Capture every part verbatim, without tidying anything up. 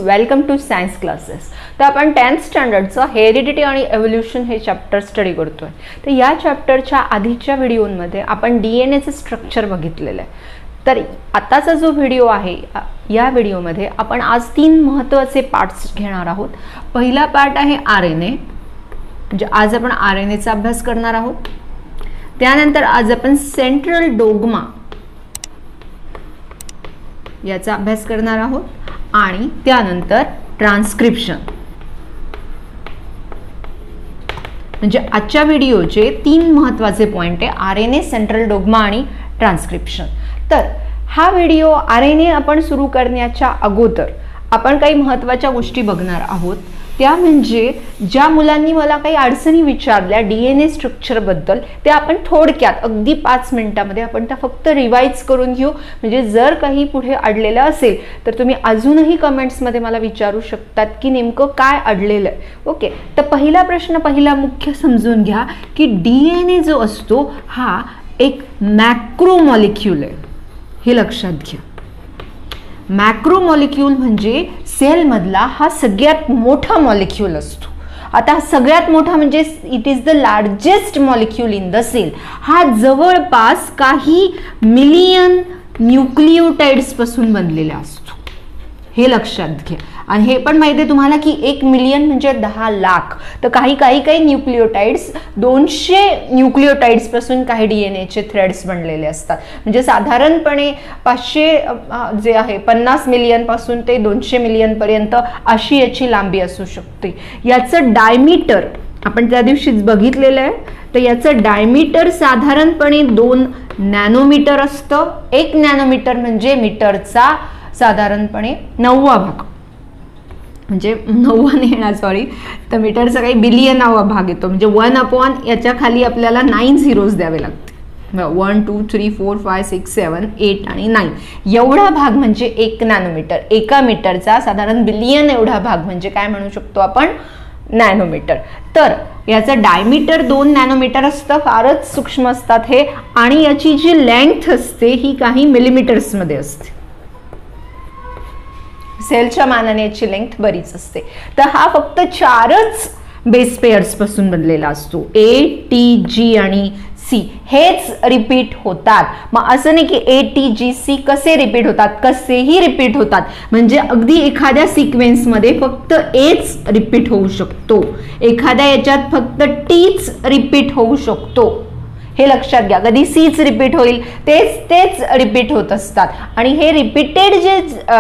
Welcome to science classes. तर आपण tenth स्टँडर्डचं heredity आणि एव्होल्यूशन हे चॅप्टर स्टडी करतोय। तर या चॅप्टरच्या आधीच्या व्हिडिओमध्ये आपण डीएनएचं स्ट्रक्चर बघितलेलं आहे। तर आताचा जो व्हिडिओ आहे या व्हिडिओमध्ये आपण आज तीन महत्त्वाचे पार्ट्स घेणार आहोत। पहिला पार्ट आहे आरएनए, म्हणजे आज आपण आरएनएचा अभ्यास करणार आहोत। त्यानंतर आज आपण सेंट्रल डोग्मा याचा अभ्यास करणार आहोत आणि त्यानंतर ट्रान्सक्रिप्शन। म्हणजे आजच्या व्हिडिओचे तीन महत्त्वाचे पॉइंट आहे आरएनए, सेंट्रल डोग्मा आणि ट्रान्सक्रिप्शन। तर हा व्हिडिओ आरएनए आपण सुरू करण्याच्या अगोदर आपण काही महत्त्वाच्या गोष्टी बघणार आहोत। त्या म्हणजे ज्या मुलांनी मला काही अडचणी विचारल्या डीएनए स्ट्रक्चर बद्दल, ते आपण थोडक्यात अगदी पाच मिनिटांमध्ये आपण त्या फक्त रिवाइज करून घेऊ। म्हणजे जर काही पुढे अडलेलं असेल तर तुम्ही अजूनही कमेंट्समध्ये मला विचारू शकतात की नेमकं काय अडलेलं आहे। ओके, तर पहिला प्रश्न पहिला मुख्य समजून घ्या की डीएनए जो असतो हा एक मॅक्रो मॉलिक्यूल आहे, हे लक्षात घ्या। मॅक्रो मॉलिक्यूल म्हणजे सेल मधला हा सगळ्यात मोठा मॉलिक्यूल असतो। आता सगळ्यात मोठा म्हणजे it is the largest molecule in the cell. हा जवळपास काही मिलियन न्यूक्लियोटाइड्स पासून बनलेला असतो, हे लक्षात घ्या। आणि हे पण माहिती आहे तुम्हाला की एक मिलियन म्हणजे दहा लाख। तर काही काही काही न्यूक्लियोटाइड्स दोनशे न्यूक्लियोटाइड्स पासून काही डीएनएचे थ्रेड्स बनलेले असतात। म्हणजे साधारणपणे पाचशे जे आहे पन्नास मिलियन पासून ते दोनशे मिलियन पर्यंत अशी याची लांबी असू शकते। याचं डायमीटर आपण त्या दिवशीच बघितलेलं आहे। तर याचं डायमीटर साधारणपणे दोन नॅनोमीटर असतं। एक नॅनोमीटर म्हणजे मीटरचा साधारणपणे नववा भाग, म्हणजे नव्वा नाही येणार सॉरी, तर मीटरचा काही बिलियनावा भाग येतो। म्हणजे वन अपॉन याच्या खाली आपल्याला नाईन झिरोज द्यावे लागते। One two three four five six seven eight आणि नाईन एवढा भाग म्हणजे एक नॅनोमीटर। एका मीटरचा साधारण बिलियन एवढा भाग म्हणजे काय म्हणू शकतो आपण, नॅनोमीटर। तर याचं डायमीटर दोन नॅनोमीटर असतं, फारच सूक्ष्म असतात हे। आणि याची जी लेंथ असते ही काही मिलीमीटर्समध्ये असते। सेलच्या मानाने याची लेंथ बरीच असते। तर हा फक्त चारच बेस पेअर्स पासून बनलेला असतो, ए टी जी आणि सी हेच रिपीट होतात। मग असं नाही की ए टी जी सी कसे रिपीट होतात, कसेही रिपीट होतात। म्हणजे अगदी एखाद्या सिक्वेन्स मध्ये फक्त एच रिपीट होऊ शकतो, एखाद्या याच्यात फक्त टीच रिपीट होऊ शकतो, हे लक्षात घ्या। कधी सीच रिपीट होईल, तेच तेच रिपीट होत असतात। आणि हे रिपीटेड जे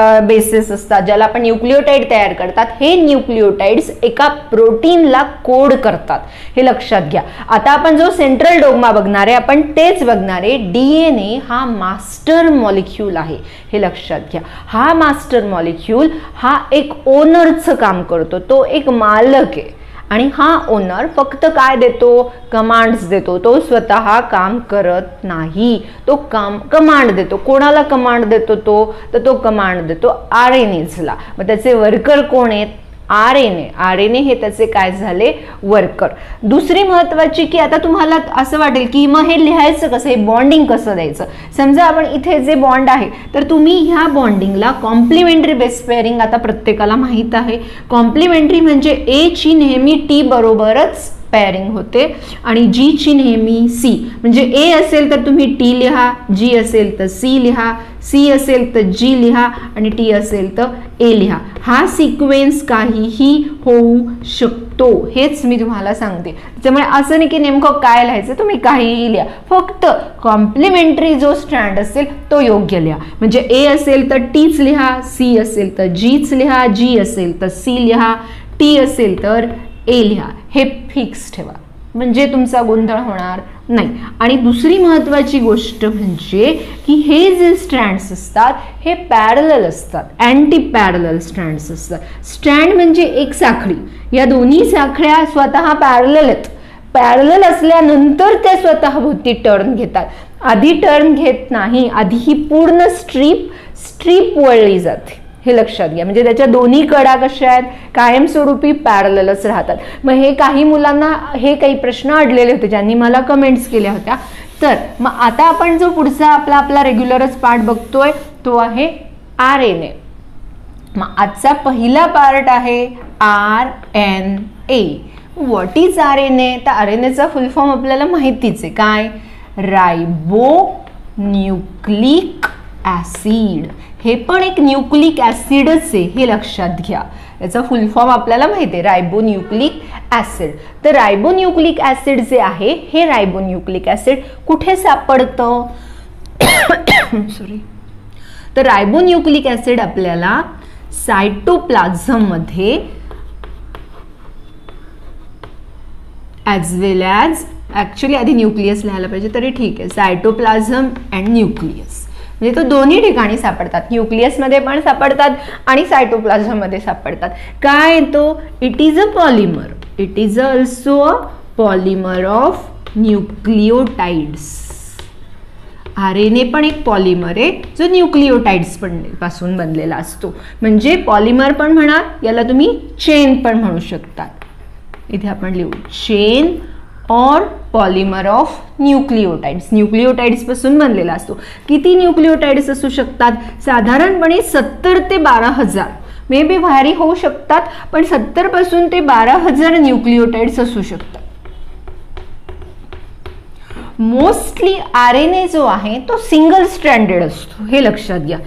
बेसिस असतात ज्याला आपण न्यूक्लियोटाइड तयार करतात, हे न्यूक्लियोटाइड्स एका प्रोटीनला कोड करतात, हे लक्षात घ्या। आता आपण जो सेंट्रल डोग्मा बघणार आहे आपण तेच बघणार आहे। डीएनए हा मास्टर मॉलिक्यूल आहे, हे लक्षात घ्या। हा मास्टर मॉलिक्यूल हा एक ओनरचं काम करतो, तो एक मालक आहे। आणि हा ओनर फक्त काय देतो, कमांड्स देतो, तो स्वतः काम करत नाही। तो काम कमांड देतो। कोणाला कमांड देतो तो, तर तो कमांड देतो आरएनएला। मग त्याचे वर्कर कोण आहेत, आरएनए। आरएनए हे त्याचे काय झाले, वर्कर। दुसरी महत्वाची की आता तुम्हाला असं वाटेल की मग हे लिहायचं कसं, हे बॉन्डिंग कसं द्यायचं। समजा आपण इथे जे बॉन्ड आहे तर तुम्ही ह्या बॉन्डिंगला कॉम्प्लिमेंटरी बेस पेअरिंग आता प्रत्येकाला माहित आहे। कॉम्प्लिमेंटरी म्हणजे ए ची नेहमी टी बरोबरच पेअरिंग होते आणि जी ची नेहमी सी। म्हणजे ए असेल तर तुम्ही टी लिहा, जी असेल तर सी लिहा, सी असेल तर जी लिहा आणि टी असेल तर ए लिहा। हा सिक्वेन्स काहीही होऊ शकतो, हेच मी तुम्हाला सांगते। त्यामुळे असं नाही की नेमकं काय लिहायचं, तुम्ही काहीही लिहा, फक्त कॉम्प्लिमेंटरी जो स्ट्रँड असेल तो योग्य लिहा। म्हणजे ए असेल तर टीच लिहा, सी असेल तर जीच लिहा, जी असेल तर सी लिहा, टी असेल तर ए लिहा, हे फिक्स ठेवा म्हणजे तुमचा गोंधळ होणार नाही। आणि दुसरी महत्वाची गोष्ट म्हणजे की हे जे स्ट्रँड्स असतात हे पॅरलल असतात, अँटी पॅरलल स्ट्रँड्स असतात। स्ट्रँड म्हणजे एक साखळी, या दोन्ही साखळ्या स्वतः पॅरलल आहेत। पॅरलल असल्यानंतर त्या स्वतः भोवती टर्न घेतात, आधी टर्न घेत नाही, आधी ही पूर्ण स्ट्रीप स्ट्रीप वळली जाते, हे लक्षात घ्या। म्हणजे त्याच्या दोन्ही कडा कशा आहेत, कायमस्वरूपी पॅरललच राहतात। मग हे काही मुलांना हे काही प्रश्न अडलेले होते ज्यांनी मला कमेंट्स केल्या होत्या। तर मग आता आपण जो पुढचा आपला आपला रेग्युलरच पार्ट बघतोय तो आहे आरएनए। मग आजचा पहिला पार्ट आहे R N A. What is R N A? तर आर एन एचा फुल फॉर्म आपल्याला माहितीच आहे. काय? Ribonucleic acid. हे पण एक न्यूक्लिक ॲसिडच आहे, हे लक्षात घ्या. याचा फुल फॉर्म आपल्याला माहिती आहे, रायबो न्यूक्लिक ॲसिड. तर रायबो न्यूक्लिक ॲसिड जे आहे हे रायबो न्यूक्लिक ॲसिड कुठे सापडतं? सॉरी. तर रायबो न्यूक्लिक ॲसिड आपल्याला सायटोप्लाझम मध्ये ॲज वेल ॲज, ॲक्च्युली आधी न्यूक्लियस लिहायला पाहिजे तरी ठीक आहे, सायटोप्लाझम अँड न्यूक्लियस, म्हणजे तो दोन्ही ठिकाणी सापडतात. न्यूक्लियसमध्ये पण सापडतात आणि सायटोप्लाझममध्ये सापडतात. काय तो? It is a polymer. It is also a polymer of nucleotides. R N A पण एक पॉलिमर आहे जो न्यूक्लिओटाइड्स पण पासून बनलेला असतो. म्हणजे पॉलिमर पण म्हणा, याला तुम्ही चेन पण म्हणू शकतात. इथे आपण लिहू चेन और पॉलिमर ऑफ न्यूक्लिओटाइड्स. न्यूक्लिओटाइड्स पासून बनलेला असतो. किती न्यूक्लिओटाइड्स असू शकतात? साधारणपणे सत्तर ते बारा हजार, मे बी व्हॅरी होऊ शकतात, पण सत्तर पासून ते बारा हजार न्यूक्लिओटाइड्स असू शकतात. मोस्टली आर एन ए जो आहे तो सिंगल स्ट्रँडेड असतो, हे लक्षात घ्या.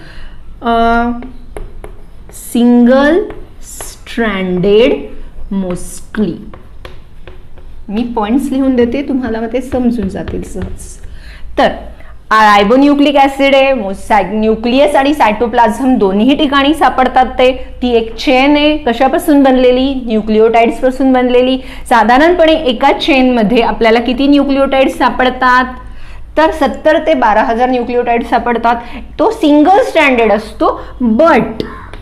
Single stranded mostly. मी पॉइंट्स लिहून देते, तुम्हाला मग ते समजून जातील सहज. तर रायबो न्यूक्लिक ॲसिड आहे, न्यूक्लियस आणि सायटोप्लाझम दोन्ही ठिकाणी सापडतात. ते ती एक चेन आहे. कशापासून बनलेली? न्यूक्लिओटाइड्स पासून बनलेली. साधारणपणे एका चेनमध्ये आपल्याला किती न्यूक्लिओटाइड्स सापडतात? तर सत्तर ते बारा हजार न्यूक्लिओटाइड्स सापडतात. तो सिंगल स्ट्रँडेड असतो, बट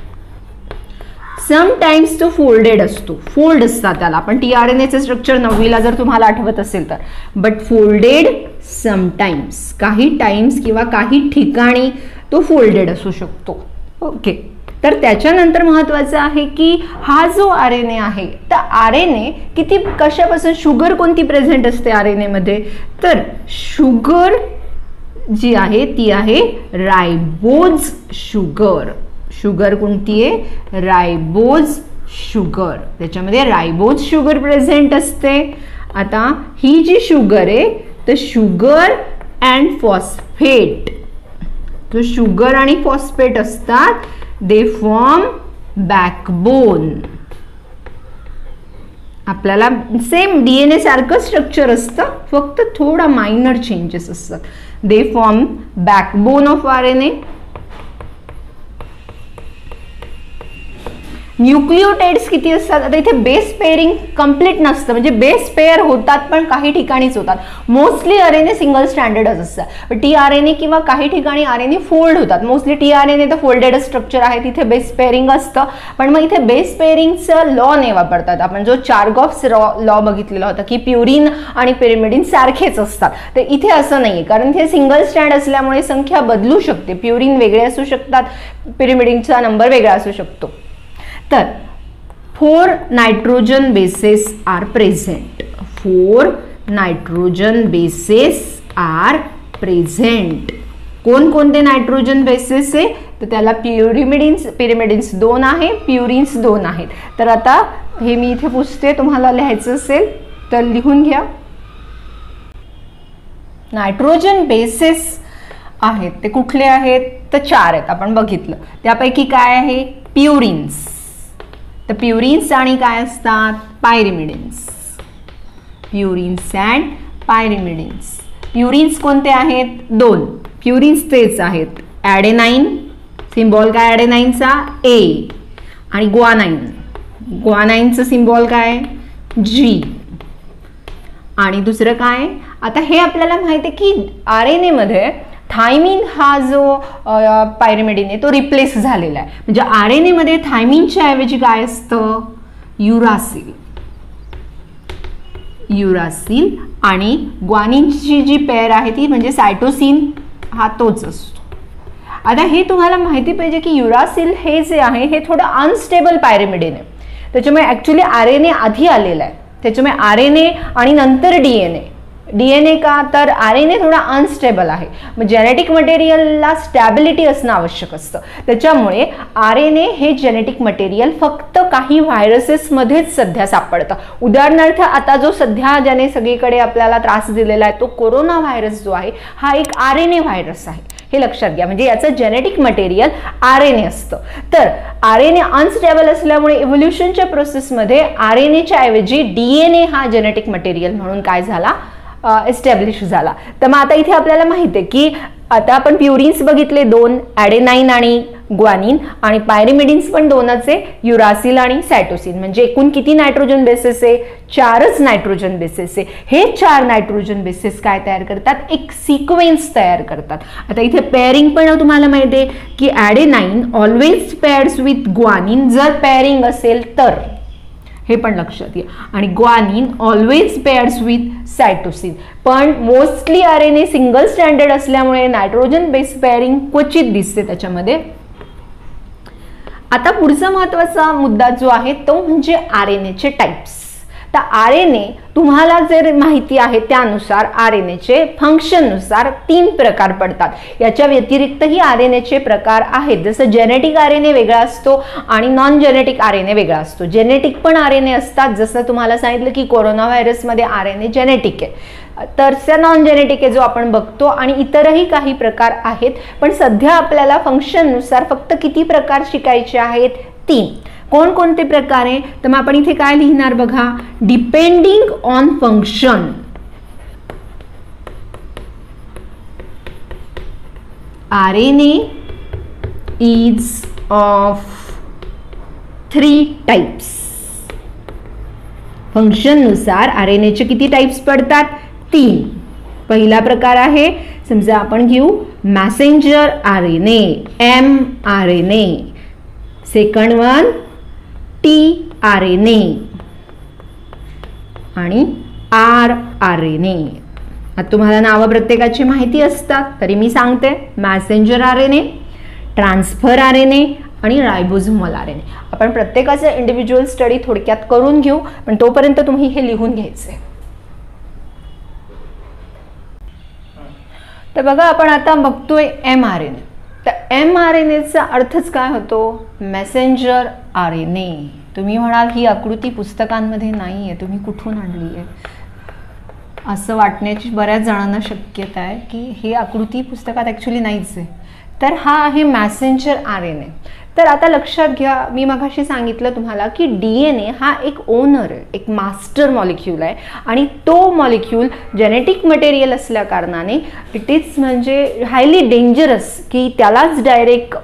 समटाइम्स तो फोल्डेड असतो. फोल्ड असतात त्याला. आपण टी आर एन एचं स्ट्रक्चर नववीला जर तुम्हाला आठवत असेल तर. बट फोल्डेड समटाइम्स, काही टाइम्स किंवा काही ठिकाणी तो फोल्डेड असू शकतो. ओके. तर त्याच्यानंतर महत्वाचं आहे की हा जो आर एन ए आहे, तर आर एन ए किती कशापासून, शुगर कोणती प्रेझेंट असते आर एन ए मध्ये? तर शुगर जी आहे ती आहे रायबोज शुगर. शुगर कोणती आहे? Ribose sugar. त्याच्यामध्ये रायबोज शुगर प्रेझेंट असते. आता ही जी शुगर आहे तर शुगर अँड फॉस्फेट, तो शुगर आणि फॉस्फेट असतात, दे फॉर्म बॅकबोन. आपल्याला सेम डीएनए सारखं स्ट्रक्चर असतं, फक्त थोडा मायनर चेंजेस असतात. They form backbone of R N A. Nucleotides किती असतात? आता इथे बेस पेअरिंग कम्प्लीट नसतं, म्हणजे बेस पेअर होतात पण काही ठिकाणीच होतात. Mostly R N A single स्टँडर्डच असतात. टी आर एन ए किंवा काही ठिकाणी आर एन ए फोल्ड होतात. Mostly T R N A तर फोल्डेड स्ट्रक्चर आहे, तिथे बेस पेअरिंग असतं. पण मग इथे बेस पेअरिंगचं लॉ नाही वापरतात. आपण जो चार्गॉफ्स लॉ बघितलेला होता की प्युरिन आणि पिरिमिडिन सारखेच असतात, तर इथे असं नाहीये, कारण इथे सिंगल स्टँड असल्यामुळे संख्या बदलू शकते. प्युरिन वेगळे असू शकतात, पिरिमिडिनचा नंबर वेगळा असू शकतो. तर four nitrogen bases are present. Four nitrogen bases are present. कोणकोणते नायट्रोजन बेसेस आहे? तर त्याला प्युरिमिडिन्स पिरिमिडिन्स दोन आहे, प्युरिन्स दोन आहेत. तर आता हे मी इथे पुसते, तुम्हाला लिहायचं असेल तर लिहून घ्या. नायट्रोजन बेसेस आहेत ते कुठले आहेत? तर चार आहेत, आपण बघितलं. त्यापैकी काय आहे? प्युरिन्स. तर प्युरिन्स आणि काय असतात? Pyrimidines. Purines and pyrimidines. Purines कोणते आहेत? दोन. प्युरिन्स तेच आहेत, ॲडेनाइन, सिम्बॉल काय ॲडेनाइनचा? ए. आणि ग्वानाइन. ग्वानाइनचं सिम्बॉल काय? जी. आणि दुसरं काय? आता हे आपल्याला माहिती आहे की आर एन ए मध्ये थायमिन हा जो पायरिमिडिन आहे तो रिप्लेस झालेला आहे. म्हणजे आर एन ए मध्ये थायमिनच्या ऐवजी काय असतं? युरासिल. युरासिल. आणि ग्वानिनची जी पेअर आहे ती म्हणजे सायटोसिन हा तोच असतो. आता हे तुम्हाला माहिती पाहिजे की युरासिल हे जे आहे हे थोडं अनस्टेबल पायरिमिडिन आहे. त्याच्यामुळे ऍक्च्युली आर एन ए आधी आलेला आहे. त्याच्यामुळे आर एन ए आणि नंतर डी एन ए डीएनए का, तर आरएनए थोडा अनस्टेबल आहे. मग जेनेटिक मटेरियलला स्टॅबिलिटी असणं आवश्यक असतं. त्याच्यामुळे आरएनए हे जेनेटिक मटेरियल फक्त काही व्हायरसेसमध्येच सध्या सापडतं. उदाहरणार्थ आता जो सध्या ज्याने सगळीकडे आपल्याला त्रास दिलेला आहे तो कोरोना व्हायरस जो आहे हा एक आरएनए व्हायरस आहे, हे लक्षात घ्या. म्हणजे याचं जेनेटिक मटेरियल आरएनए असतं. तर आरएनए अनस्टेबल असल्यामुळे इव्होल्युशनच्या प्रोसेसमध्ये आरएनएच्या ऐवजी डीएनए हा जेनेटिक मटेरियल म्हणून काय झाला, एस्टॅब्लिश झाला. तर मग आता इथे आपल्याला माहिती आहे की आता आपण प्युरिन्स बघितले दोन, ॲडेनाईन आणि ग्वानिन, आणि पायरिमिडिन्स पण दोनच आहे, युरासिल आणि सायटोसिन. म्हणजे एकूण किती नायट्रोजन बेसेस आहे, चारच नायट्रोजन बेसेस आहे. हे चार नायट्रोजन बेसेस काय तयार करतात, एक सिक्वेन्स तयार करतात. आता इथे पेअरिंग पण तुम्हाला माहिती आहे की adenine always pairs with guanine, जर पेअरिंग असेल तर, हे पण लक्षात घ्या. आणि guanine always pairs with cytosine. पण मोस्टली आरएनए सिंगल स्टँडर्ड असल्यामुळे नायट्रोजन बेस पेअरिंग क्वचित दिसते त्याच्यामध्ये. आता पुढचा महत्वाचा मुद्दा जो आहे तो म्हणजे आरएनएचे टाइप्स. तर आरएनए तुम्हाला जर माहिती आहे त्यानुसार आरएनएचे फंक्शननुसार तीन प्रकार पडतात. याच्या व्यतिरिक्तही आरएनएचे प्रकार आहेत, जसं जेनेटिक आरएनए वेगळा असतो आणि नॉन जेनेटिक आरएनए वेगळा असतो. जेनेटिक पण आरएनए असतात, जसं तुम्हाला सांगितलं की कोरोना व्हायरसमध्ये आरएनए जेनेटिक आहे, तर नॉन जेनेटिक आहे जो आपण बघतो, आणि इतरही काही प्रकार आहेत. पण सध्या आपल्याला फंक्शननुसार फक्त किती प्रकार शिकायचे आहेत, तीन. कोणकोणते प्रकार आहे, तर मग आपण इथे काय लिहिणार बघा, depending on function RNA is of three types. Function नुसार आरएनएचे किती टाइप्स पडतात, तीन. पहिला प्रकार आहे, समजा आपण घेऊ messenger RNA, M RNA. Second one T RNA आणि आर आरएनए. आता तुम्हाला नावं प्रत्येकाची माहिती असतात तरी मी सांगते, मॅसेंजर आरएनए, ट्रान्सफर आरएनए आणि रायबोझोमल आरएनए. आपण प्रत्येकाचा इंडिव्हिज्युअल स्टडी थोडक्यात करून घेऊ, पण तोपर्यंत तुम्ही हे लिहून घ्यायचे. तर बघा आपण आता बघतोय एम आरएनए. तर एम आरएनएचा अर्थच काय होतो, मेसेंजर आरएनए. तुम्ही म्हणाल ही आकृती पुस्तकांमध्ये नाही आहे, तुम्ही कुठून आणली आहे असं वाटण्याची बऱ्याच जणांना शक्यता आहे की ही आकृती पुस्तकात ॲक्च्युली नाहीच आहे. तर हा आहे मॅसेंजर आरएनए. तर आता लक्षात घ्या, मी मगाशी सांगितलं तुम्हाला की डीएनए हा एक ओनर आहे, एक मास्टर मॉलिक्यूल आहे, आणि तो मॉलिक्यूल जेनेटिक मटेरियल असल्या कारणाने इट इज म्हणजे हायली डेंजरस की त्यालाच डायरेक्ट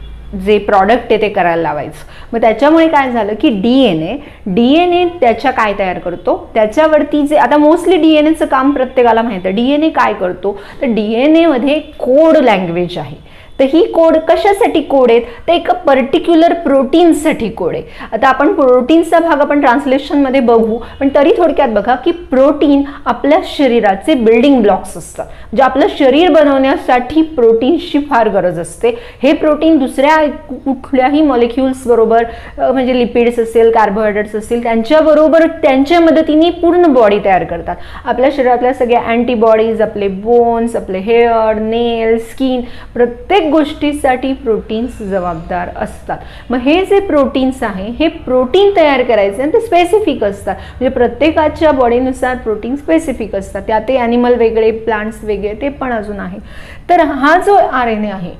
जे प्रॉडक्ट आहे ते करायला लावायचं. मग त्याच्यामुळे काय झालं की डीएनए डीएनए त्याच्या काय तयार करतो, त्याच्यावरती जे आता मोस्टली डीएनएचं काम प्रत्येकाला माहिती आहे. डीएनए काय करतो, तर डीएनए मध्ये कोड लँग्वेज आहे. तर ही कोड कशासाठी कोड आहेत, तर एका पर्टिक्युलर प्रोटीनसाठी कोड आहे. आता आपण प्रोटीनचा भाग आपण ट्रान्सलेशनमध्ये बघू, पण तरी थोडक्यात बघा की प्रोटीन आपल्या शरीराचे बिल्डिंग ब्लॉक्स असतात. म्हणजे आपलं शरीर बनवण्यासाठी प्रोटीन्सची फार गरज असते. हे प्रोटीन दुसऱ्या कुठल्याही मॉलिक्युल्स बरोबर, म्हणजे लिपिड्स असेल, कार्बोहायड्रेट्स असतील, त्यांच्याबरोबर त्यांच्या मदतीने पूर्ण बॉडी तयार करतात. आपल्या शरीरातल्या सगळ्या अँटीबॉडीज, आपले बोन्स, आपले हेअर, नेल, स्किन, प्रत्येक गोष्टीसाठी प्रोटीन्स जबाबदार असतात. मग हे जे प्रोटीन्स आहे हे प्रोटीन तयार करायचे आणि ते स्पेसिफिक असतात. म्हणजे प्रत्येकाच्या बॉडीनुसार प्रोटीन स्पेसिफिक असतात. त्यात ते ॲनिमल वेगळे, प्लांट्स वेगळे, ते पण अजून आहे. तर हा जो आरएनए आहे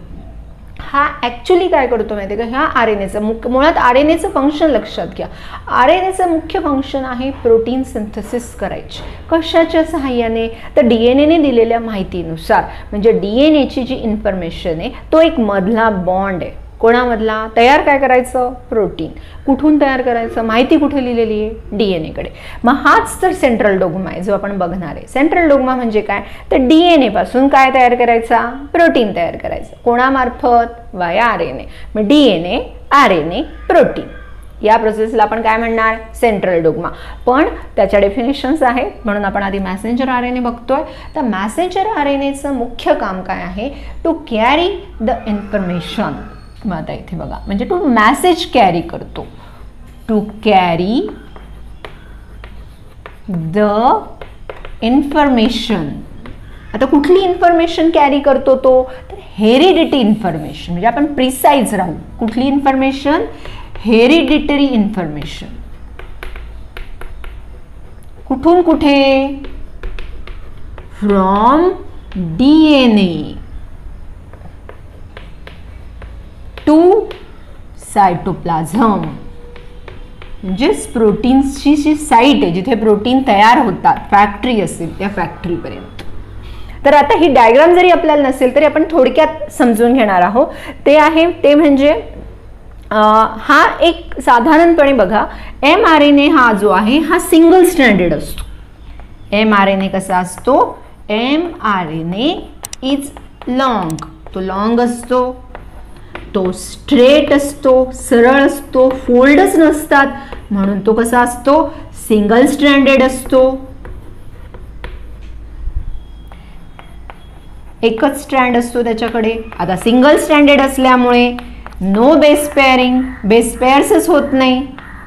हा ॲक्च्युली काय करतो माहिती आहे का, ह्या आरएनएचं मुख्य मुळात आरएनएचं फंक्शन लक्षात घ्या. आरएनएचं मुख्य फंक्शन आहे प्रोटीन सिंथेसिस करायची. कशाच्या सहाय्याने, तर डीएनएने दिलेल्या माहितीनुसार. म्हणजे डीएनएची जी इन्फॉर्मेशन आहे तो एक मधला बॉन्ड आहे. कोणामधला, तयार काय करायचं, प्रोटीन. कुठून तयार करायचं, माहिती कुठे लिहिलेली आहे, डीएनए कडे. मग हाच तर सेंट्रल डोग्मा आहे जो आपण बघणार आहे. सेंट्रल डोग्मा म्हणजे काय, तर डीएनए पासून काय तयार करायचा, प्रोटीन तयार करायचं. कोणामार्फत, वाया आरएनए. मग डीएनए, आरएनए, प्रोटीन, या प्रोसेसला आपण काय म्हणणार, सेंट्रल डोग्मा. पण त्याच्या डेफिनेशन्स आहेत, म्हणून आपण आधी मॅसेंजर आरएनए बघतोय. तर मॅसेंजर आरएनएचं मुख्य काम काय आहे, टू कॅरी द इन्फॉर्मेशन. मग आता इथे बघा, म्हणजे टू मॅसेज कॅरी करतो, टू कॅरी द इन्फॉर्मेशन. आता कुठली इन्फॉर्मेशन कॅरी करतो तो, तर हेरिडिटी इन्फॉर्मेशन. म्हणजे आपण प्रिसाइज राहू. कुठली इन्फॉर्मेशन, हेरिडिटरी इन्फॉर्मेशन. कुठून कुठे, फ्रॉम डीएनए टू सायटोप्लाझम. म्हणजेच प्रोटीन्सची जी साईट आहे जिथे प्रोटीन तयार होतात, फॅक्टरी असेल त्या फॅक्टरीपर्यंत. तर आता ही डायग्राम जरी आपल्याला नसेल तरी आपण थोडक्यात समजून घेणार आहोत. ते आहे ते म्हणजे हा एक साधारणपणे बघा, एम आर एन ए हा जो आहे हा सिंगल स्ट्रँडेड असतो. एम आर एन ए कसा असतो, M R N A is long. तो लॉंग असतो, तो स्ट्रेट असतो, सरळ असतो, फोल्डच नसतात, म्हणून तो कसा असतो, सिंगल स्ट्रँडेड असतो. एकच स्ट्रँड असतो त्याच्याकडे. आता सिंगल स्ट्रँडेड असल्यामुळे नो बेस पेअरिंग, बेस पेअर्सच होत नाही.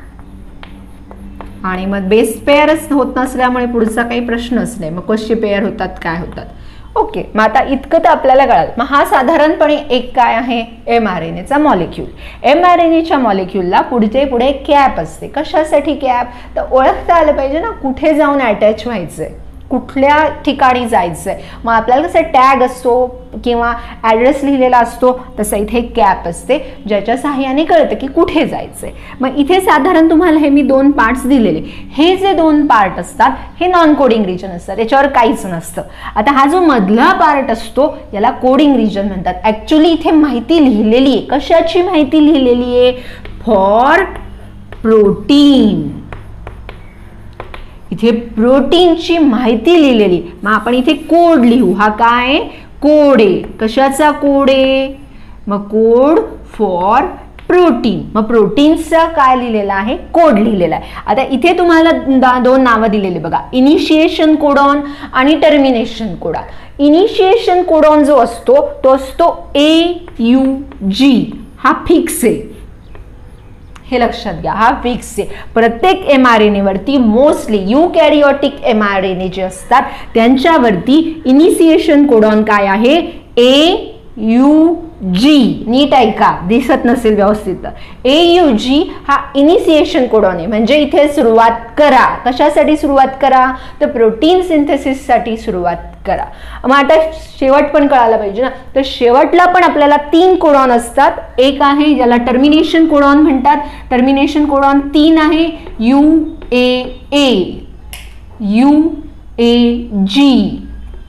आणि मग बेस पेअरच होत नसल्यामुळे पुढचा काही प्रश्नच नाही. मग कसे पेअर होतात, काय होतात. ओके, मग आता इतकं तर आपल्याला कळालं. मग हा साधारणपणे एक काय आहे, एम आर एन एचा मॉलिक्यूल. एम आर एन एच्या मॉलिक्यूलला पुढचे पुढे कॅप असते. कशासाठी कॅप, तर ओळखता आलं पाहिजे ना कुठे जाऊन अटॅच व्हायचंय, कुठल्या ठिकाणी जायचंय. मग आपल्याला कसं टॅग असतो किंवा ॲड्रेस लिहिलेला असतो, तसं इथे कॅप असते ज्याच्या सहाय्याने कळतं की कुठे जायचंय. मग इथे साधारण तुम्हाला हे मी दोन पार्ट्स दिलेले. हे जे दोन पार्ट असतात हे नॉन कोडिंग रिजन असतात, याच्यावर काहीच नसतं. आता हा जो मधला पार्ट असतो याला कोडिंग रिजन म्हणतात. ऍक्च्युली इथे माहिती लिहिलेली आहे. कशाची माहिती लिहिलेली आहे, फॉर प्रोटीन. इथे प्रोटीनची माहिती लिहिलेली. मग आपण इथे कोड लिहू. हा काय, कोड आहे. कशाचा कोड आहे, मग कोड फॉर प्रोटीन. मग प्रोटीनचा काय लिहिलेला आहे, कोड लिहिलेला आहे. आता इथे तुम्हाला दोन नावं दिलेली बघा, इनिशिएशन कोडॉन आणि टर्मिनेशन कोडॉन. इनिशिएशन कोडॉन जो असतो तो असतो ए यू जी. हा फिक्स आहे, हे लक्षात घ्या, हा फिक्स आहे. प्रत्येक एम आर एन ए वरती mostly eukaryotic M R N A जे असतात त्यांच्यावरती इनिशिएशन कोडॉन काय आहे, ए यू जी. नीट ऐका, दिसत नसेल व्यवस्थित. ए यू जी हा इनिशिएशन कोडॉन आहे. म्हणजे इथे सुरुवात करा. कशासाठी सुरुवात करा, तर प्रोटीन सिंथेसिससाठी सुरुवात करा. मग आता शेवट पण कळायला पाहिजे ना. तर शेवटला पण आपल्याला तीन कोडॉन असतात. एक आहे ज्याला टर्मिनेशन कोडॉन म्हणतात. टर्मिनेशन कोडॉन तीन आहे, U A A, U A जी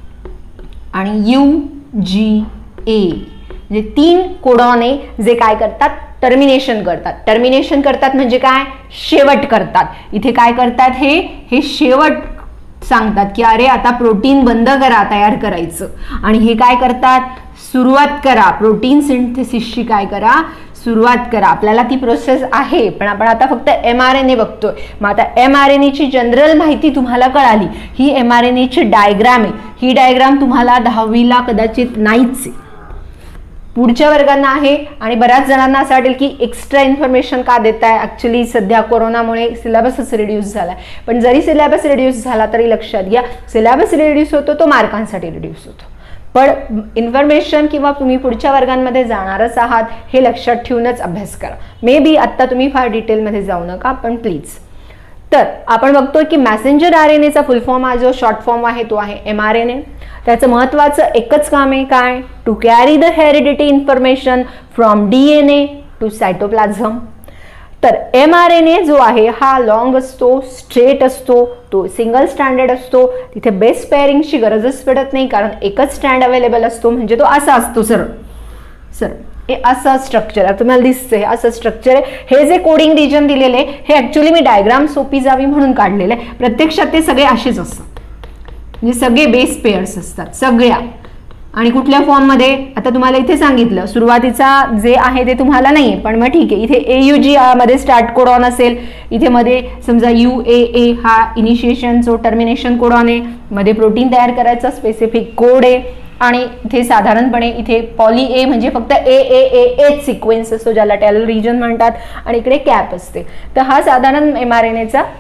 आणि यू जी ए. म्हणजे तीन कोडॉन आहे जे काय करतात, टर्मिनेशन करतात. टर्मिनेशन करतात म्हणजे काय, शेवट करतात. इथे काय करतात, हे हे शेवट सांगतात की अरे आता प्रोटीन बंद करा तयार करायचं. आणि हे काय करतात, सुरुवात करा, प्रोटीन सिंथेसिसची काय करा, सुरुवात करा. आपल्याला ती प्रोसेस आहे पण आपण आता फक्त एम आर एन ए बघतोय. मग आता एम आर एन एची जनरल माहिती तुम्हाला कळाली. ही एम आर एन एची डायग्राम आहे. ही डायग्राम तुम्हाला दहावीला कदाचित नाहीच आहे, पुढच्या वर्गांना आहे. आणि बऱ्याच जणांना असं वाटेल की एक्स्ट्रा इन्फॉर्मेशन का देत आहे. ऍक्च्युली सध्या कोरोनामुळे सिलेबसच रिड्यूस झाला. पण जरी सिलेबस रिड्यूस झाला तरी लक्षात घ्या, सिलेबस रिड्यूस होतो तो मार्कांसाठी रिड्यूस होतो. पण इन्फॉर्मेशन किंवा तुम्ही पुढच्या वर्गांमध्ये जाणारच आहात हे लक्षात ठेवूनच अभ्यास करा. मे बी आत्ता तुम्ही फार डिटेलमध्ये जाऊ नका, पण प्लीज. तर आपण बघतोय की मॅसेंजर आर एन एचा फुल फॉर्म हा जो शॉर्ट फॉर्म आहे तो आहे एम आर एन ए. त्याचं महत्वाचं एकच काम आहे काय, to carry the heredity information from DNA to cytoplasm. तर एम आर एन ए जो आहे हा लॉंग असतो, स्ट्रेट असतो, तो सिंगल स्ट्रँडेड असतो. तिथे बेस पेअरिंगची गरजच पडत नाही कारण एकच स्ट्रँड अवेलेबल असतो. म्हणजे तो असा असतो, सरळ सरळ हे असं स्ट्रक्चर आहे. तुम्हाला दिसतंय असं स्ट्रक्चर आहे. हे जे कोडिंग रिजन दिलेले हे ऍक्च्युली मी डायग्राम सोपी जावी म्हणून काढलेले आहे. प्रत्यक्षात ते सगळे असेच असतात, म्हणजे सगळे बेस पेअर्स असतात सगळ्या. आणि कुठल्या फॉर्म मध्ये, आता तुम्हाला इथे सांगितलं सुरुवातीचा जे आहे ते तुम्हाला नाहीये, पण मग ठीक आहे. इथे ए यू जी मध्ये स्टार्ट कोडॉन असेल, इथे मध्ये समजा यू ए ए हा इनिशिएशन जो टर्मिनेशन कोडॉन आहे, मध्ये प्रोटीन तयार करायचा स्पेसिफिक कोड आहे. आणि इथे साधारणपणे इथे पॉली ए म्हणजे फक्त ए ए ए एच सिक्वेन्स असतो ज्याला टेलर रिजन म्हणतात. आणि इकडे कॅप असते. तर हा साधारण एम आर एन एचा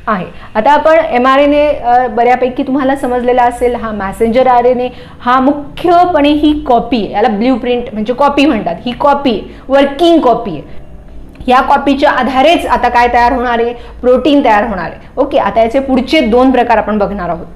आहे. आता आपण एम आर एन ए बऱ्यापैकी तुम्हाला समजलेला असेल. हा मॅसेंजर आर एन ए हा मुख्यपणे ही कॉपी आहे, याला ब्ल्यू प्रिंट म्हणजे कॉपी म्हणतात. ही कॉपी आहे, वर्किंग कॉपी आहे. या कॉपीच्या आधारेच आता काय तयार होणार आहे, प्रोटीन तयार होणार आहे. ओके, आता याचे पुढचे दोन प्रकार आपण बघणार आहोत.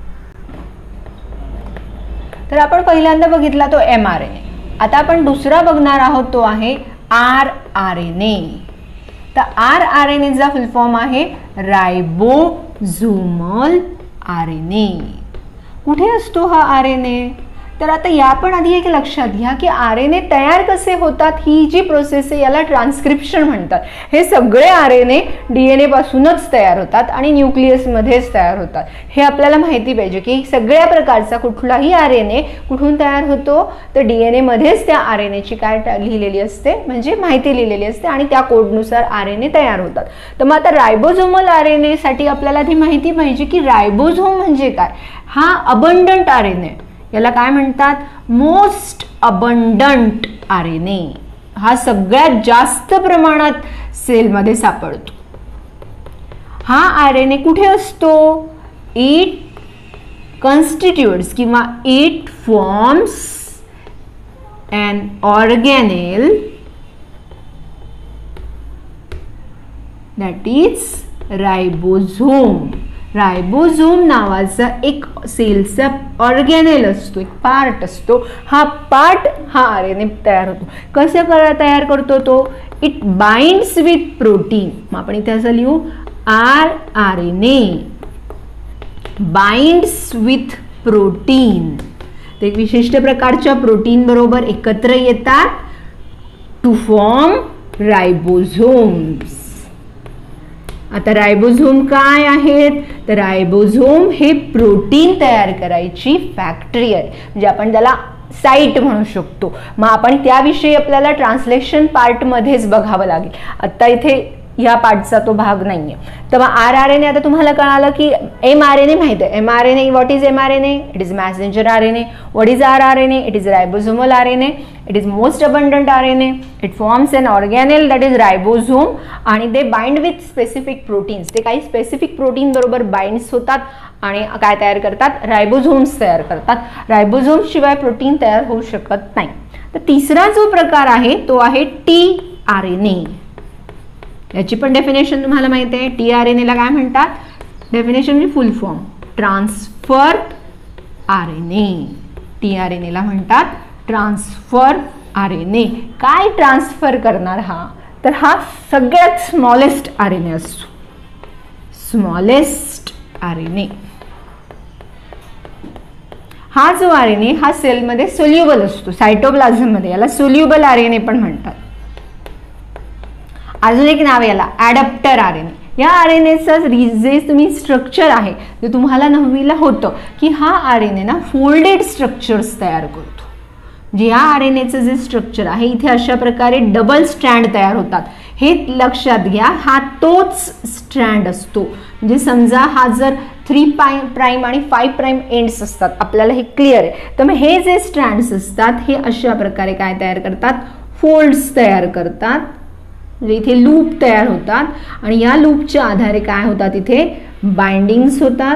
तर आपण पहिल्यांदा बघितला तो एम आर एन ए. आता आपण दुसरा बघणार आहोत तो आहे आर आर एन ए. तर आर आर एन एचा फुल फॉर्म आहे रायबोझोमल आर एन ए. कुठे असतो हा आर एन ए? तर आता या पण आधी एक लक्षात घ्या की आर एन ए तयार कसे होतात, ही जी प्रोसेस आहे याला ट्रान्स्क्रिप्शन म्हणतात. हे सगळे R N A D N A पासूनच तयार होतात आणि न्यूक्लियसमध्येच तयार होतात. हे आपल्याला माहिती पाहिजे की सगळ्या प्रकारचा कुठलाही आर एन ए कुठून तयार होतो, तर डी एन ए मध्येच त्या आर एन एची काय लिहिलेली असते, म्हणजे माहिती लिहिलेली असते आणि त्या कोडनुसार आर एन ए तयार होतात. तर मग आता रायबोझोमल आर एन ए साठी आपल्याला ती माहिती पाहिजे की रायबोझोम म्हणजे काय. हा अबंडंट आर एन ए, याला काय म्हणतात, most abundant R N A. हा सगळ्यात जास्त प्रमाणात सेलमध्ये सापडतो. हा आर एन ए कुठे असतो, इट कॉन्स्टिट्यूट्स किंवा it forms an organelle that is ribosome. Ribosome नावाचा एक सेलचा ऑर्गॅनेल असतो, एक पार्ट असतो. हा पार्ट हा आर एन ए तयार होतो. कसं करा तयार करतो तो, इट बाइंड्स विथ प्रोटीन. मग आपण इथे असं लिहू, R R N A binds with protein. ते विशिष्ट प्रकारच्या प्रोटीन बरोबर एकत्र येतात टू फॉर्म रायबोझोम्स. आता रायबोझोम काय आहेत, तर रायबोझोम हे प्रोटीन तयार करायची फॅक्टरी आहे, म्हणजे आपण त्याला साइट म्हणू शकतो. मग आपण त्याविषयी आपल्याला ट्रान्सलेशन पार्टमध्येच बघावं लागेल. आता इथे ह्या पार्टचा तो भाग नाहीये. तर मग आर आर एन ए आता तुम्हाला कळालं की एम आर एन ए माहिती आहे. M R N A, what is M R N A? It is messenger R N A. What is R R N A? It is ribosomal R N A. It is most abundant R N A. It forms an organelle that is ribosome आणि they bind with specific proteins. ते काही specific protein बरोबर binds होतात आणि काय तयार करतात, ribosomes तयार करतात. रायबोझोम्स शिवाय प्रोटीन तयार होऊ शकत नाही. तर तिसरा जो प्रकार आहे तो आहे टी आर एन ए. याची पण डेफिनेशन तुम्हाला माहिती आहे. टी आर एन ए ला काय म्हणतात, डेफिनेशन म्हणजे full form transfer R N A. T R N A ला म्हणतात ट्रान्सफर आर एन ए. काय ट्रान्सफर करणार हा, तर हा सगळ्यात स्मॉलेस्ट आर एन ए असतो. स्मॉलेस्ट आर एन ए हा जो आर एन ए हा सेलमध्ये सोल्युबल असतो, सायटोप्लाझम मध्ये. याला सोल्युबल आर एन ए पण म्हणतात. अजून एक नाव याला ॲडॅप्टर आर एन ए. या आर एन एचं जे तुम्ही स्ट्रक्चर आहे ते तुम्हाला नववीला होतं की हा आर एन ए ना फोल्डेड स्ट्रक्चर्स तयार करतो. म्हणजे या आर एन एचं जे स्ट्रक्चर आहे इथे अशा प्रकारे डबल स्ट्रँड तयार होतात. हे लक्षात घ्या, हा तोच स्ट्रँड असतो. म्हणजे समजा हा जर थ्री पाय प्राईम आणि फाईव्ह प्राईम एंड्स असतात, आपल्याला हे क्लिअर आहे. तर मग हे जे स्ट्रँड्स असतात हे अशा प्रकारे काय तयार करतात, फोल्ड्स तयार करतात. म्हणजे इथे लूप तयार होतात आणि या लूपच्या आधारे काय होतात, इथे बाइंडिंग्स होतात.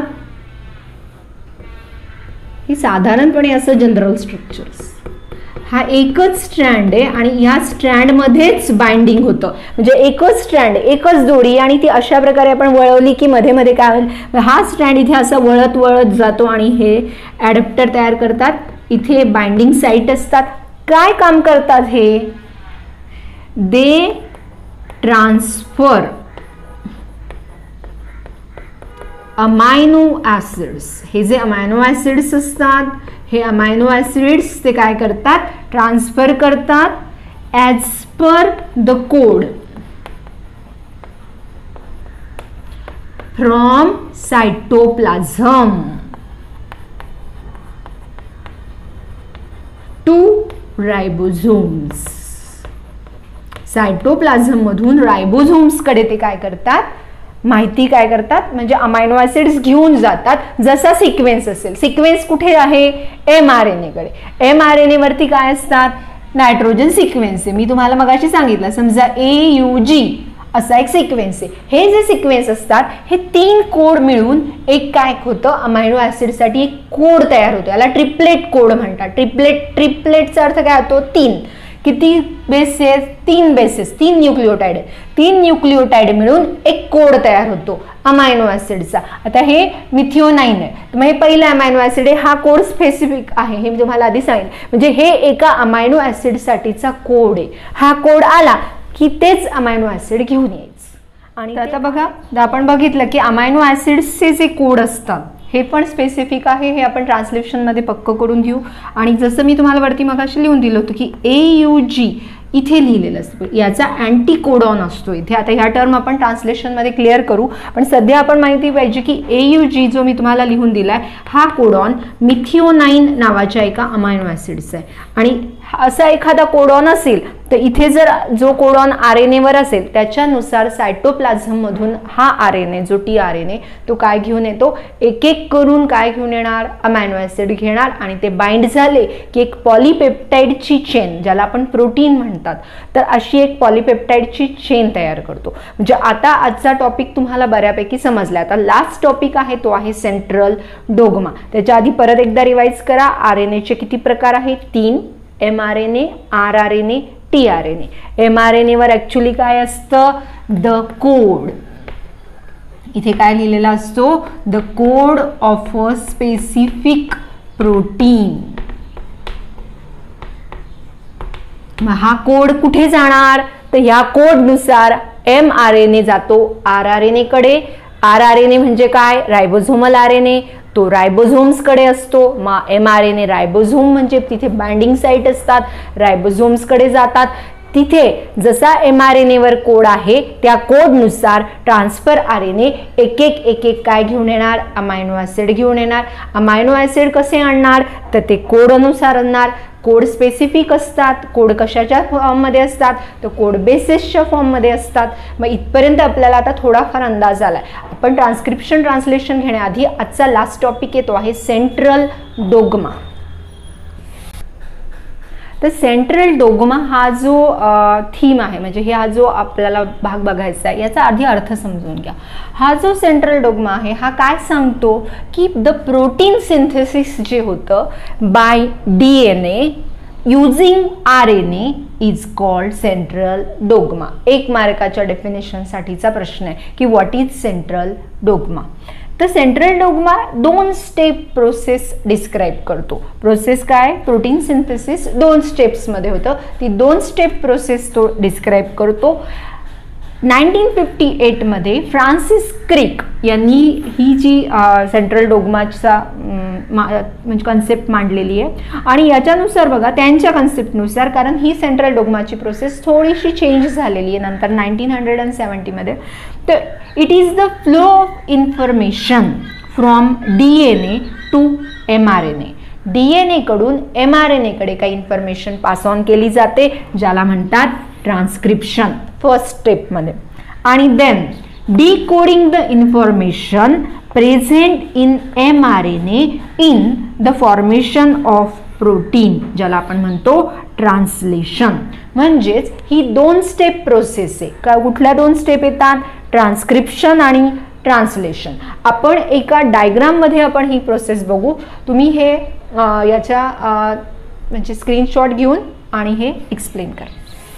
ही साधारणपणे असं जनरल स्ट्रक्चर्स. हा एकच स्ट्रँड आहे आणि या स्ट्रँडमध्येच बाइंडिंग होतं. म्हणजे एकच स्ट्रँड, एकच दोरी आणि ती अशा प्रकारे आपण वळवली की मध्ये मध्ये काय होईल, हा स्ट्रँड इथे असं वळत वळत जातो आणि हे ॲडॅप्टर तयार करतात. इथे बाइंडिंग साईट असतात. काय काम करतात हे, दे ट्रान्सफर अमायनो ॲसिड्स. हे जे अमायनो ॲसिड्स असतात हे अमायनो ॲसिड्स ते काय करतात, ट्रान्सफर करतात as per the code from cytoplasm to ribosomes. Cytoplasm मधून रायबोझोम्स कडे ते काय करतात, माहिती काय करतात, म्हणजे अमायनो ॲसिड्स घेऊन जातात. जसा सिक्वेन्स असेल, सिक्वेन्स कुठे आहे, एम आर एन ए कडे. एम आर एन ए वरती काय असतात, नायट्रोजन सिक्वेन्स आहे. मी तुम्हाला मगाशी सांगितलं, समजा ए यू जी असा एक सिक्वेन्स आहे. हे जे सिक्वेन्स असतात हे तीन कोड मिळून एक काय होतं, अमायनो ऍसिडसाठी एक कोड तयार होतो. याला ट्रिपलेट कोड म्हणतात. ट्रिपलेट ट्रिपलेटचा अर्थ काय होतो, तीन. किती बेसेस, तीन बेसेस, तीन न्यूक्लिओटाइड. तीन न्यूक्लिओटाइड मिळून एक कोड तयार होतो अमायनो ऍसिडचा. आता हे मिथिओनाइन आहे, मग हे पहिलं अमायनो ऍसिड आहे. हा कोड स्पेसिफिक आहे, हे मी तुम्हाला आधी सांगितलं. म्हणजे हे एका अमायनो ऍसिडसाठीचा कोड आहे. हा कोड आला की तेच अमायनो ऍसिड घेऊन यायचं. आणि आता बघा, आपण बघितलं की अमायनो ऍसिड्सचे जे कोड असतात हे पण स्पेसिफिक आहे. हे आपण ट्रान्सलेशनमध्ये पक्क करून घेऊ. आणि जसं मी तुम्हाला वरती मगाशी लिहून दिलं होतं की ए यू जी इथे लिहिलेलं असतं, याचा अँटी कोडॉन असतो इथे. आता ह्या टर्म आपण ट्रान्सलेशनमध्ये क्लिअर करू, पण सध्या आपण माहिती पाहिजे की ए यू जी जो मी तुम्हाला लिहून दिलाय हा कोडॉन मिथिओनाइन नावाच्या एका अमायनो ऍसिडचा आहे. आणि असा एखादा कोडॉन असेल तर इथे जर जो कोडॉन आर एन एवर असेल त्याच्यानुसार सायटोप्लाझम मधून हा आर एन ए जो टी आर एन ए तो काय घेऊन येतो, एक एक करून काय घेऊन येणार, अमायनो ऍसिड घेणार. आणि ते बाइंड झाले की एक पॉलीपेप्टाइडची चेन, ज्याला आपण प्रोटीन म्हणतात, तर अशी एक पॉलीपेप्टाइडची चेन तयार करतो. म्हणजे आता आजचा टॉपिक तुम्हाला बऱ्यापैकी समजला. आता लास्ट टॉपिक आहे तो आहे सेंट्रल डोग्मा. त्याच्या आधी परत एकदा रिवाइज करा. आर एन एचे किती प्रकार आहेत, तीन. M R N A, R R N A, T R N A. M R N A वर ऍक्च्युली काय असतं, द कोड. इथे काय लिहिलेला असतो, the code of a specific protein. हा कोड कुठे जाणार, तर या कोडनुसार एम आर एन ए जातो आर आर एन ए कडे. आर आर एन ए म्हणजे काय, रायबोझोमल आर एन ए, तो रायबोझोम्स कडे असतो. मग M R N A ribosome म्हणजे तिथे बाइंडिंग साइट असतात, रायबोझोम्स कडे जातात. तिथे जसा एम आर एन ए वर कोड आहे त्या कोडनुसार ट्रान्सफर आर एन ए एक एक एक एक काय घेऊन येणार, अमायनो ऍसिड घेऊन येणार. अमायनो ऍसिड कसे आणणार, तर ते कोडनुसार आणणार. कोड स्पेसिफिक असतात. कोड कशाच्या फॉर्ममध्ये असतात, तर कोड बेसिसच्या फॉर्ममध्ये असतात. मग इथपर्यंत आपल्याला आता थोडाफार अंदाज आलाय. आपण ट्रान्सक्रिप्शन ट्रान्सलेशन घेण्याआधी आजचा लास्ट टॉपिक येतो आहे सेंट्रल डोग्मा. तर सेंट्रल डोग्मा हा जो थीम आहे, म्हणजे हा जो आपल्याला भाग बघायचा आहे, याचा आधी अर्थ समजून घ्या. हा जो सेंट्रल डोग्मा आहे हा काय सांगतो की द प्रोटीन सिंथेसिस जे होतं by D N A using R N A is called central dogma. एक मार्काच्या डेफिनेशनसाठीचा प्रश्न आहे की व्हॉट इज सेंट्रल डोग्मा. तर सेंट्रल डोग्मा दोन स्टेप प्रोसेस डिस्क्राइब करतो. प्रोसेस काय, प्रोटीन सिंथेसिस दोन स्टेप्समध्ये होतं. ती दोन स्टेप प्रोसेस तो डिस्क्राइब करतो. नाईन्टीन फिफ्टी एट मध्ये फ्रान्सिस क्रिक यांनी ही जी सेंट्रल डोग्माचा म्हणजे कन्सेप्ट मांडलेली आहे. आणि याच्यानुसार बघा, त्यांच्या कन्सेप्टनुसार, कारण ही सेंट्रल डोग्माची प्रोसेस थोडीशी चेंज झालेली आहे नंतर नाईन्टीन हंड्रेड अँड सेवन्टी मध्ये. तर it is the flow of information from D N A to M R N A. D N A कडून एम आर एन ए कडे काही इन्फॉर्मेशन पास ऑन केली जाते, ज्याला म्हणतात ट्रान्सक्रिप्शन फर्स्ट स्टेपमध्ये. आणि then decoding the information present in M R N A in the formation of protein, ज्याला आपण म्हणतो ट्रान्सलेशन. म्हणजेच ही दोन स्टेप प्रोसेस आहे. का, कुठल्या दोन स्टेप येतात, ट्रान्सक्रिप्शन आणि ट्रान्सलेशन. आपण एका डायग्राम मध्ये आपण ही प्रोसेस बघू. तुम्ही हे याच्या म्हणजे स्क्रीनशॉट घेऊन आणि हे एक्सप्लेन करा.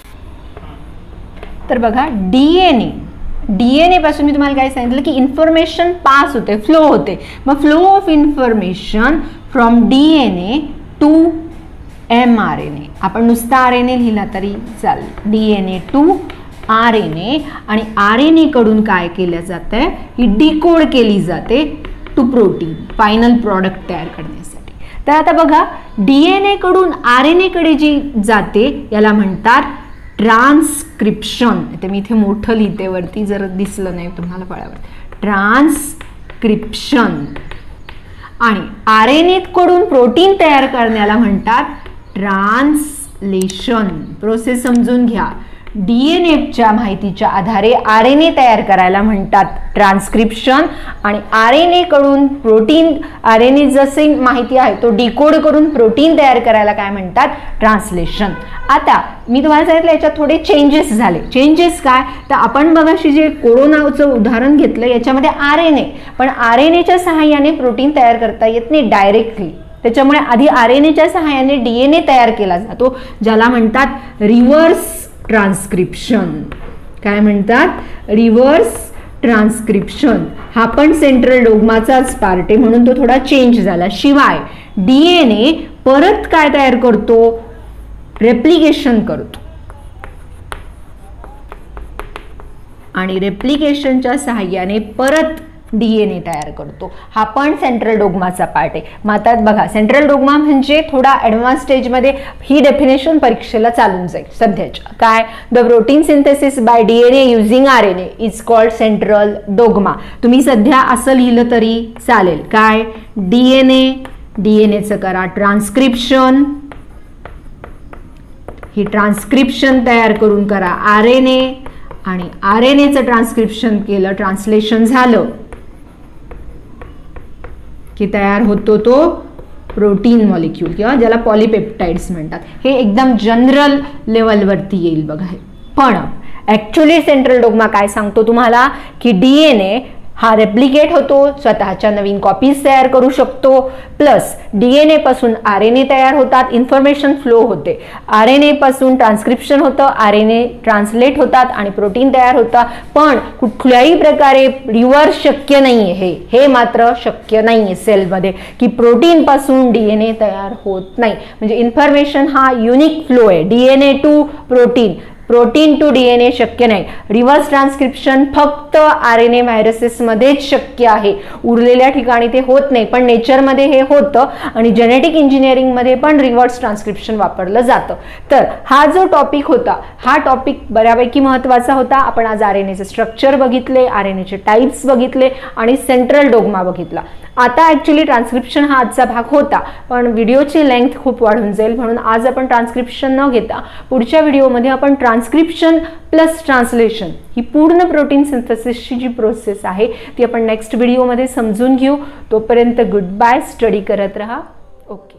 तर बघा, डीएनए डीएनए पासून मी तुम्हाला काय सांगितलं की इन्फॉर्मेशन पास होते, फ्लो होते. मग flow of information from DNA to M R N A. आपण नुसता आर एन ए लिहिला तरी चालेल. DNA to R N A. आणि आर एन ए कडून काय केलं जातंय, ही डिकोड केली जाते टू प्रोटीन, फायनल प्रॉडक्ट तयार करण्यासाठी. तर आता बघा, डीएनए कडून आर एन ए कडे जी जाते याला म्हणतात ट्रान्सक्रिप्शन. ते मी इथे मोठं लिहिते वरती, जर दिसलं नाही तुम्हाला फळावर, ट्रान्सक्रिप्शन. आणि आर एन ए कडून प्रोटीन तयार करण्याला म्हणतात ट्रान्सलेशन. प्रोसेस समजून घ्या. डीएनएच्या माहितीच्या आधारे आर एन ए तयार करायला म्हणतात ट्रान्सक्रिप्शन, आणि आर एन ए कडून प्रोटीन, आर एन ए जसे माहिती आहे तो डिकोड करून प्रोटीन तयार करायला काय म्हणतात ट्रान्सलेशन. आता मी तुम्हाला सांगितलं याच्यात थोडे चेंजेस झाले. चेंजेस काय तर आपण बघाशी जे कोरोनाचं उदाहरण घेतलं याच्यामध्ये आर एन ए, पण आर एन एच्या सहाय्याने प्रोटीन तयार करता येत नाही डायरेक्टली, त्याच्यामुळे आधी आर एन एच्या सहाय्याने डीएनए तयार केला जातो ज्याला म्हणतात रिव्हर्स ट्रान्सक्रिप्शन. काय म्हणतात रिव्हर्स ट्रान्सक्रिप्शन. हा पण सेंट्रल डोग्माचाच पार्ट आहे म्हणून तो थोडा चेंज झाला. शिवाय डीएनए परत काय तयार करतो रेप्लिकेशन करतो, आणि रेप्लिकेशनच्या सहाय्याने परत डीएनए तयार करतो. हा पण सेंट्रल डोग्माचा पार्ट आहे. मग आता बघा सेंट्रल डोग्मा म्हणजे थोडा ॲडव्हान्स स्टेजमध्ये ही डेफिनेशन परीक्षेला चालून जाईल सध्याच्या. काय the protein synthesis by DNA using RNA is called central dogma. तुम्ही सध्या असं लिहिलं तरी चालेल. काय डीएनए, डीएनएचं करा ट्रान्सक्रिप्शन, ही ट्रान्सक्रिप्शन तयार करून करा आर एन ए, आणि आर एन एचं ट्रान्सक्रिप्शन केलं ट्रान्सलेशन झालं की तयार होतो तो प्रोटीन मॉलिक्यूल किंवा ज्याला पॉलिपेप्टाइड्स म्हणतात. हे एकदम जनरल लेवलवरती येईल बघा. पण ॲक्च्युली सेंट्रल डोग्मा काय सांगतो तुम्हाला की डीएनए हा रेप्लिकेट होतो, स्वतःच्या नवीन कॉपीज तयार करू शकतो, प्लस डीएनए पासून आरएनए तयार होतात, इन्फॉर्मेशन फ्लो होते, आरएनए पासून ट्रान्सक्रिप्शन होतं, आरएनए ट्रान्सलेट होतात आणि प्रोटीन तयार होतं. पण कुठल्याही प्रकारे रिव्हर्स शक्य नाही आहे. हे मात्र शक्य नाही आहे सेलमध्ये की प्रोटीन पासून डीएनए तयार होत नाही. म्हणजे इन्फॉर्मेशन हा युनिक फ्लो आहे. DNA to protein, protein to DNA शक्य नाही. रिव्हर्स ट्रान्सक्रिप्शन फक्त आरएनए व्हायरसेसमध्येच शक्य आहे, उरलेल्या ठिकाणी ते होत नाही. पण नेचरमध्ये हे होतं आणि जेनेटिक इंजिनिअरिंगमध्ये पण रिव्हर्स ट्रान्सक्रिप्शन वापरलं जातं. तर हा जो टॉपिक होता हा टॉपिक बऱ्यापैकी महत्त्वाचा होता. आपण आज आरएनएचे स्ट्रक्चर बघितले, आरएनएचे टाइप्स बघितले आणि सेंट्रल डोग्मा बघितला. आता ॲक्च्युली ट्रान्सक्रिप्शन हा आजचा भाग होता, पण व्हिडिओची लेंथ खूप वाढून जाईल म्हणून आज आपण ट्रान्सक्रिप्शन न घेता पुढच्या व्हिडिओमध्ये आपण ट्रान्सक्रिप्शन प्लस ट्रान्सलेशन ही पूर्ण प्रोटीन सिंथेसिसची जी प्रोसेस आहे ती आपण नेक्स्ट व्हिडिओमध्ये समजून घेऊ. तोपर्यंत गुड बाय, स्टडी करत राहा. ओके.